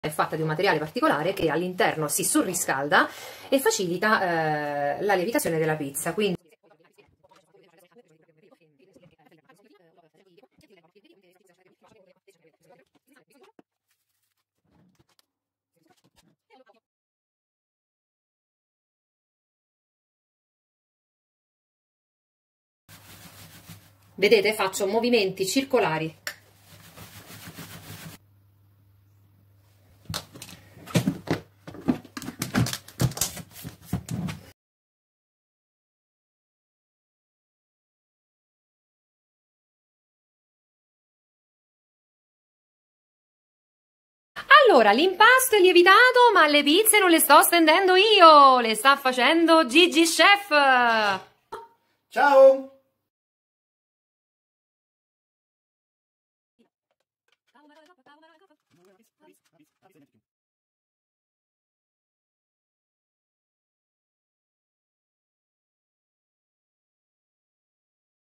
È fatta di un materiale particolare che all'interno si surriscalda e facilita la lievitazione della pizza. Quindi vedete, faccio movimenti circolari. Allora, l'impasto è lievitato, ma le pizze non le sto stendendo io, le sta facendo Gigi Chef. Ciao!